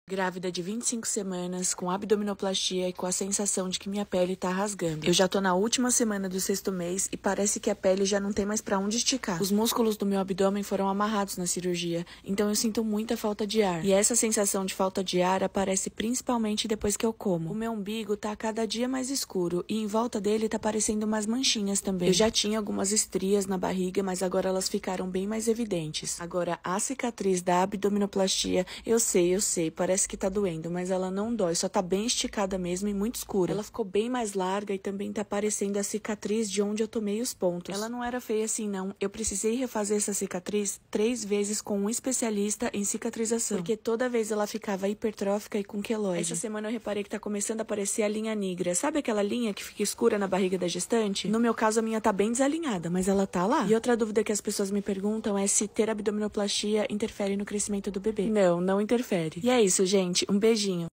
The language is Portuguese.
Grávida de 25 semanas, com abdominoplastia e com a sensação de que minha pele tá rasgando. Eu já tô na última semana do 6º mês e parece que a pele já não tem mais pra onde esticar. Os músculos do meu abdômen foram amarrados na cirurgia, então eu sinto muita falta de ar. E essa sensação de falta de ar aparece principalmente depois que eu como. O meu umbigo tá a cada dia mais escuro e em volta dele tá aparecendo umas manchinhas também. Eu já tinha algumas estrias na barriga, mas agora elas ficaram bem mais evidentes. Agora, a cicatriz da abdominoplastia, eu sei, parece que tá doendo, mas ela não dói, só tá bem esticada mesmo e muito escura. Ela ficou bem mais larga e também tá aparecendo a cicatriz de onde eu tomei os pontos. Ela não era feia assim, não. Eu precisei refazer essa cicatriz 3 vezes com um especialista em cicatrização, porque toda vez ela ficava hipertrófica e com queloide. Essa semana eu reparei que tá começando a aparecer a linha nigra. Sabe aquela linha que fica escura na barriga da gestante? No meu caso, a minha tá bem desalinhada, mas ela tá lá. E outra dúvida que as pessoas me perguntam é se ter abdominoplastia interfere no crescimento do bebê. Não interfere. E é isso, gente. Um beijinho.